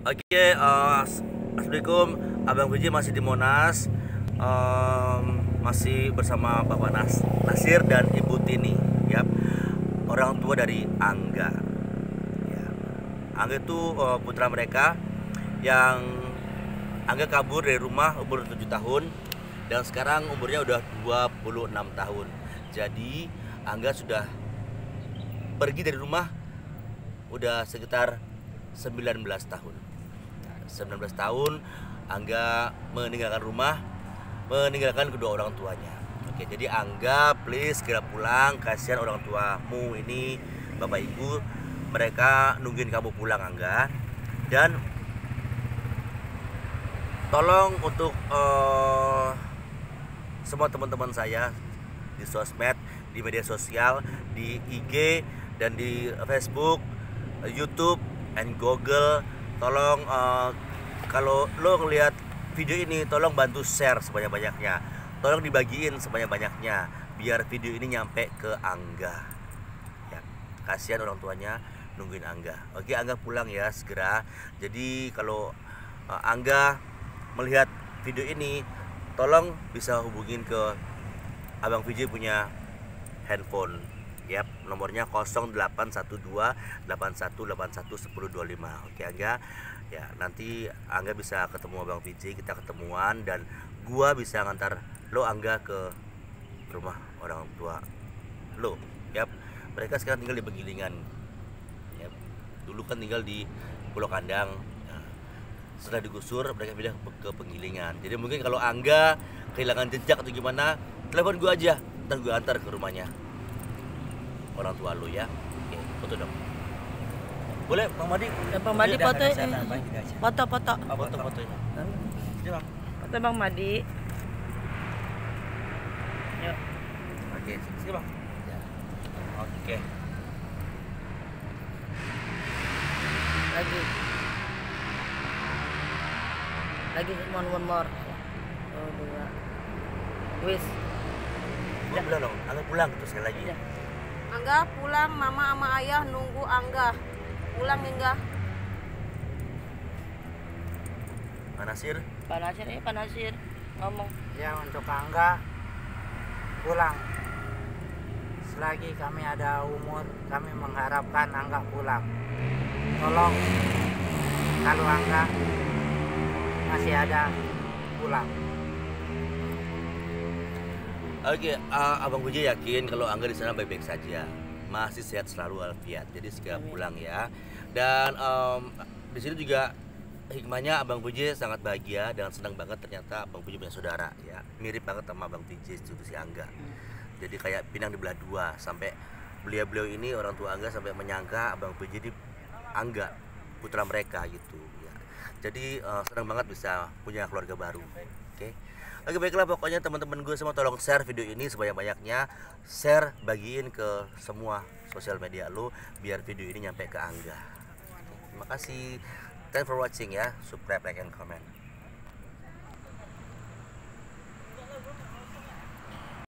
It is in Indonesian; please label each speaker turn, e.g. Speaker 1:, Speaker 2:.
Speaker 1: Oke, assalamualaikum. Abang Puji masih di Monas, masih bersama Bapak Nasir dan Ibu Tini, ya, orang tua dari Angga. Ya. Angga itu putra mereka yang Angga kabur dari rumah umur 7 tahun dan sekarang umurnya udah 26 tahun. Jadi Angga sudah pergi dari rumah udah sekitar 19 tahun. 19 tahun Angga meninggalkan rumah, meninggalkan kedua orang tuanya. Oke, jadi Angga please segera pulang, kasihan orang tuamu ini, bapak ibu, mereka nungguin kamu pulang Angga. Dan tolong untuk semua teman-teman saya di sosmed, di media sosial, di IG dan di Facebook, YouTube, and Google, tolong kalau lo ngelihat video ini tolong bantu share sebanyak-banyaknya, tolong dibagiin sebanyak-banyaknya biar video ini nyampe ke Angga ya. Kasihan orang tuanya nungguin Angga. Oke, Angga pulang ya segera. Jadi kalau Angga melihat video ini, tolong bisa hubungin ke Abang VJ punya handphone. Yap, nomornya 081281811025. Oke Angga, ya nanti Angga bisa ketemu Abang VJ, kita ketemuan dan gua bisa ngantar lo Angga ke rumah orang tua lo. Yap, mereka sekarang tinggal di Penggilingan. Yap, dulu kan tinggal di Pulau Kandang. Nah, setelah digusur mereka pindah ke Penggilingan. Jadi mungkin kalau Angga kehilangan jejak atau gimana, telepon gua aja, ntar gua antar ke rumahnya orang tua lu ya. Oke, foto dong. Boleh Bang Madi?
Speaker 2: Ya, Bang Madi foto. Foto.
Speaker 1: Foto ya. Sini Bang.
Speaker 2: Foto Bang Madi. Yuk.
Speaker 1: Oke, sini Bang. Ya. Oke.
Speaker 2: Lagi one more. Oh, dua. Wis.
Speaker 1: Udah pulang dong. Angga pulang terus sekali lagi.
Speaker 2: Udah.
Speaker 3: Angga pulang, mama sama ayah nunggu Angga. Pulang Angga.
Speaker 1: Pak Nasir.
Speaker 2: Pak Nasir ngomong.
Speaker 4: Ya, untuk Angga pulang. Selagi kami ada umur, kami mengharapkan Angga pulang. Tolong kalau Angga masih ada, pulang.
Speaker 1: Oke, Abang Puji yakin kalau Angga di sana baik-baik saja, masih sehat selalu walafiat. Jadi segera pulang ya. Dan di sini juga hikmahnya Abang Puji sangat bahagia dan senang banget ternyata Abang Puji punya saudara ya, mirip banget sama Abang Puji itu si Angga. Jadi kayak pinang dibelah dua, sampai beliau ini orang tua Angga sampai menyangka Abang Puji di Angga putra mereka gitu ya. Jadi senang banget bisa punya keluarga baru. Oke. Oke, baiklah, pokoknya teman-teman gue semua tolong share video ini sebanyak-banyaknya, share, bagiin ke semua sosial media lo biar video ini nyampe ke Angga. Terima kasih. Thanks for watching ya. Subscribe, like, and comment.